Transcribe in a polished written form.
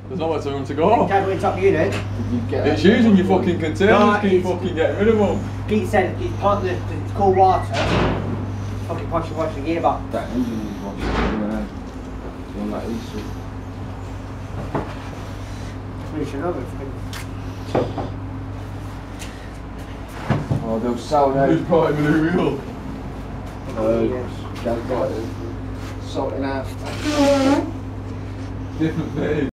There's nowhere to room to go. Dad went top unit. It's using your fucking containers, keep fucking getting rid of them. Pete said it's cold water. Fucking wash the gearbox. That engine is washing. Doing like this. Finishing over. Oh, they'll sell out. Who's brought him a new wheel? Dad's got it. Sorting out. Different page.